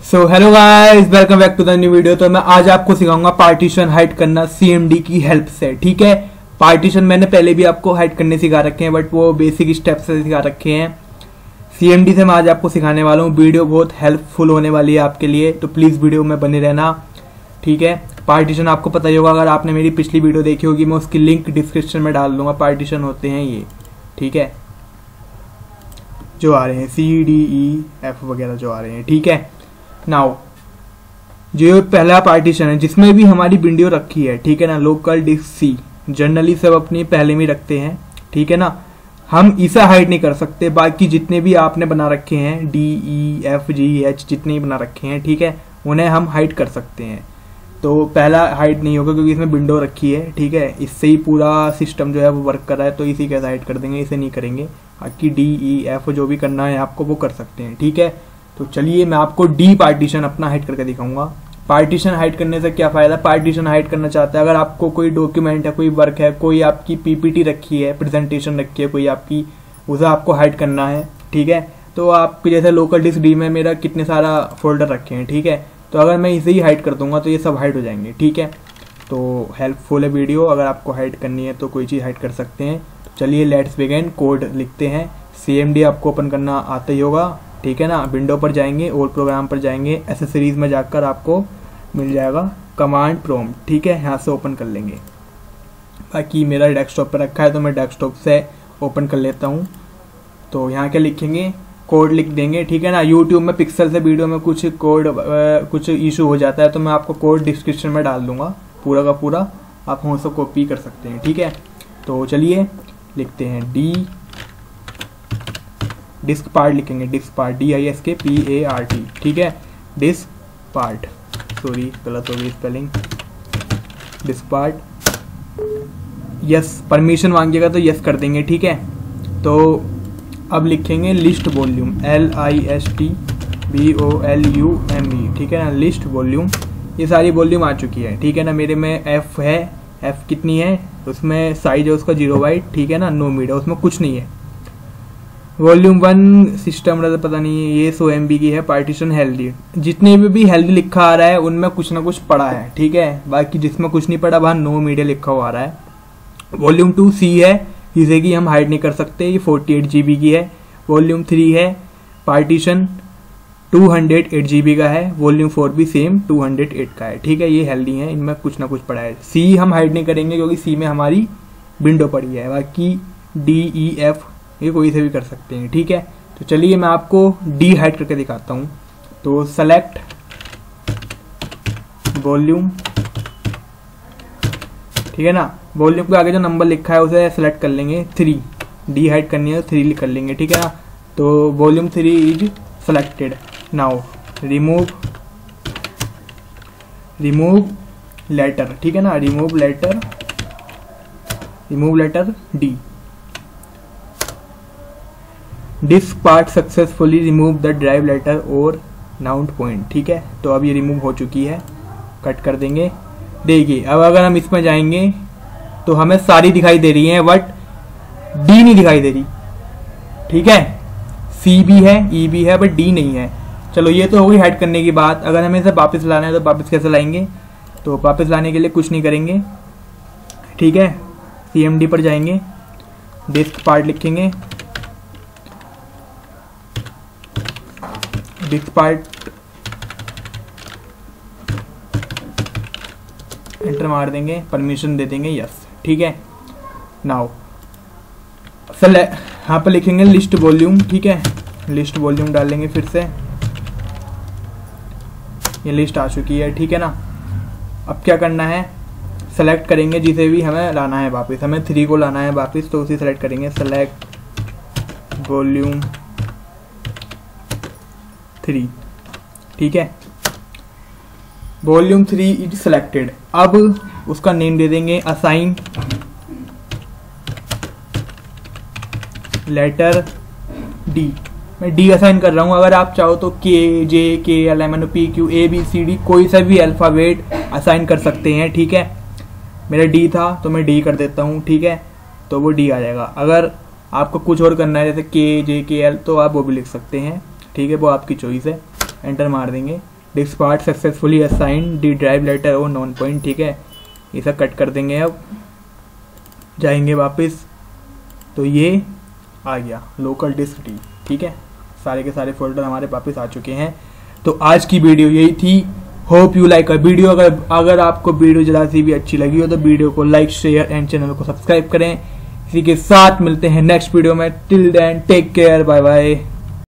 So hello guys, welcome back to the new video. तो मैं आज आपको सिखाऊंगा पार्टीशन हाइड करना CMD की हेल्प से। ठीक है, पार्टीशन मैंने पहले भी आपको हाइड करने सिखा रखे हैं, बट वो बेसिक स्टेप्स से सिखा रखे हैं। CMD से मैं आज आपको सिखाने वाला हूँ। वीडियो बहुत हेल्पफुल होने वाली है आपके लिए, तो प्लीज वीडियो में बने रहना। ठीक है, पार्टीशन आपको पता ही होगा, अगर आपने मेरी पिछली वीडियो देखी होगी मैं उसकी लिंक डिस्क्रिप्शन में डाल दूंगा। पार्टीशन होते हैं ये, ठीक है, जो आ रहे हैं CDEF वगैरह जो आ रहे हैं। ठीक है, नाउ जो पहला पार्टीशन है जिसमें भी हमारी विंडो रखी है, ठीक है ना, लोकल डिस्क C, जनरली सब अपनी पहले में रखते हैं। ठीक है ना, हम इसे हाइड नहीं कर सकते। बाकी जितने भी आपने बना रखे हैं DEFGH जितने भी बना रखे हैं, ठीक है, उन्हें हम हाइड कर सकते हैं। तो पहला हाइड नहीं होगा क्योंकि इसमें विंडो रखी है। ठीक है, इससे ही पूरा सिस्टम जो है वो वर्क कर रहा है, तो इसी के हाइड कर देंगे, इसे नहीं करेंगे। बाकी DEF जो भी करना है आपको वो कर सकते हैं। ठीक है, तो चलिए मैं आपको डी पार्टीशन अपना हाइड करके दिखाऊंगा। पार्टीशन हाइड करने से क्या फायदा? पार्टीशन हाइड करना चाहते हैं, अगर आपको कोई डॉक्यूमेंट है, कोई वर्क है, कोई आपकी PPT रखी है, प्रेजेंटेशन रखी है कोई आपकी, उसे आपको हाइड करना है। ठीक है, तो आपके जैसे लोकल डिस्क D में मेरा कितने सारा फोल्डर रखे हैं। ठीक है, तो अगर मैं इसे ही हाइड कर दूंगा तो ये सब हाइड हो जाएंगे। ठीक है, तो हेल्पफुल है वीडियो, अगर आपको हाइड करनी है तो कोई चीज़ हाइड कर सकते हैं। तो चलिए लेट्स बिगिन। कोड लिखते हैं। CMD आपको ओपन करना आता ही होगा। ठीक है ना, विंडो पर जाएंगे और प्रोग्राम पर जाएंगे, एसेसरीज में जाकर आपको मिल जाएगा कमांड प्रॉम्प्ट। ठीक है, यहाँ से ओपन कर लेंगे। बाकी मेरा डेस्कटॉप पर रखा है तो मैं डेस्कटॉप से ओपन कर लेता हूँ। तो यहाँ क्या लिखेंगे, कोड लिख देंगे। ठीक है ना, यूट्यूब में पिक्सल से वीडियो में कुछ कोड कुछ इशू हो जाता है, तो मैं आपको कोड डिस्क्रिप्शन में डाल दूंगा पूरा का पूरा, आप वहाँ से कॉपी कर सकते हैं। ठीक है, तो चलिए लिखते हैं डिस्क पार्ट लिखेंगे, डिस्क पार्ट DISKPART। ठीक है, डिस्क पार्ट, सॉरी गलत हो गई spelling, disk part. Yes, permission मांगेगा तो यस कर देंगे। ठीक है, तो अब लिखेंगे लिस्ट वॉल्यूम, LISTVOLUME। ठीक है ना, लिस्ट वॉल्यूम, ये सारी वॉल्यूम आ चुकी है। ठीक है ना, मेरे में F है, F कितनी है, उसमें साइज है उसका 0 बाइट। ठीक है ना, नो मीड है, उसमें कुछ नहीं है। वॉल्यूम 1 सिस्टम पता नहीं है, ये 100 MB की है। पार्टीशन हेल्दी, जितने भी हेल्दी लिखा आ रहा है उनमें कुछ ना कुछ पड़ा है। ठीक है, बाकी जिसमें कुछ नहीं पड़ा वहाँ नो मीडिया लिखा हुआ आ रहा है। वॉल्यूम 2 C है, जिसे कि हम हाइड नहीं कर सकते, ये 48 GB की है। वॉल्यूम 3 है पार्टीशन 208 GB का है। वॉल्यूम 4 भी सेम 208 का है। ठीक है, ये हेल्दी है, इनमें कुछ ना कुछ पड़ा है। C हम हाइड नहीं करेंगे क्योंकि C में हमारी विंडो पड़ी है। बाकी DEF ये कोई से भी कर सकते हैं। ठीक है, तो चलिए मैं आपको D हाइड करके दिखाता हूँ। तो सेलेक्ट वॉल्यूम, ठीक है ना, वॉल्यूम के आगे जो नंबर लिखा है उसे सेलेक्ट कर लेंगे। 3 D हाइड करनी है तो 3 कर लेंगे। ठीक है ना, तो volume 3 is selected. Now remove letter. ठीक है ना, remove letter D। Disk part successfully remove the drive letter और नाउंट पॉइंट। ठीक है, तो अब ये रिमूव हो चुकी है, कट कर देंगे। देखिए अब अगर हम इसमें जाएंगे तो हमें सारी दिखाई दे रही हैं, बट D नहीं दिखाई दे रही। ठीक है, C भी है, E भी है, बट D नहीं है। चलो ये तो हो गई हाइड करने की बात। अगर हमें इसे वापस लाना है तो वापस कैसे लाएंगे? तो वापस लाने के लिए कुछ नहीं करेंगे। ठीक है, CMD पर जाएंगे, डिस्क पार्ट लिखेंगे, डिस्क पार्ट एंटर मार देंगे, परमिशन दे देंगे यस। ठीक है, नाउ यहाँ पर लिखेंगे लिस्ट वॉल्यूम। ठीक है, लिस्ट वॉल्यूम डालेंगे फिर से, ये लिस्ट आ चुकी है। ठीक है ना, अब क्या करना है, सेलेक्ट करेंगे जिसे भी हमें लाना है वापस, हमें 3 को लाना है वापस, तो उसे सेलेक्ट करेंगे, सेलेक्ट वॉल्यूम 3। ठीक है, वॉल्यूम 3 इज सेलेक्टेड। अब उसका नेम दे देंगे असाइन लेटर D। मैं D असाइन कर रहा हूं, अगर आप चाहो तो KJKLMNOPQABCD कोई सा भी अल्फाबेट असाइन कर सकते हैं। ठीक है, मेरा D था तो मैं D कर देता हूं। ठीक है, तो वो D आ जाएगा। अगर आपको कुछ और करना है जैसे KJKL तो आप वो भी लिख सकते हैं। ठीक है, वो आपकी चॉइस है। एंटर मार देंगे। Disk part successfully assign D drive letter और नॉन पॉइंट, ठीक है। ये सब कट कर देंगे। अब जाएंगे वापस, तो ये आ गया लोकल डिस्क डी, ठीक है। सारे के सारे फोल्डर हमारे वापस आ चुके हैं। तो आज की वीडियो यही थी। Hope you like a video. अगर आपको वीडियो जरा सी भी अच्छी लगी हो तो वीडियो को लाइक, शेयर एंड चैनल को सब्सक्राइब करें। इसी के साथ मिलते हैं नेक्स्ट वीडियो में। Till then take care, bye bye.